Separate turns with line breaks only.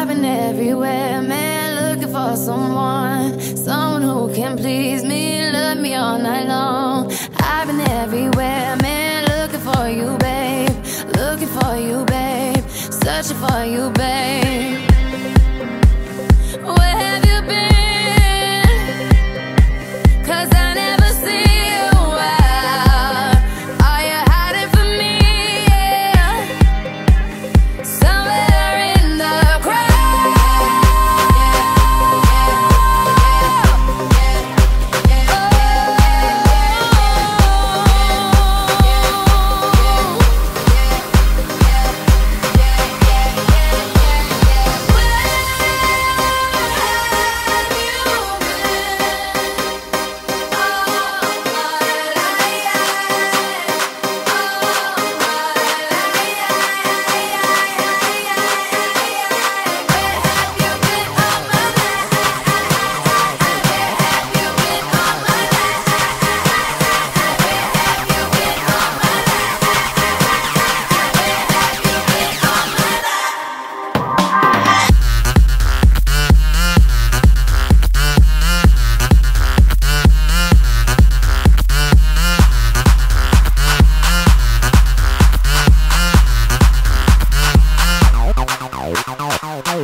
I've been everywhere, man, looking for someone who can please me, love me all night long. I've been everywhere, man, looking for you, babe, looking for you, babe, searching for you, babe.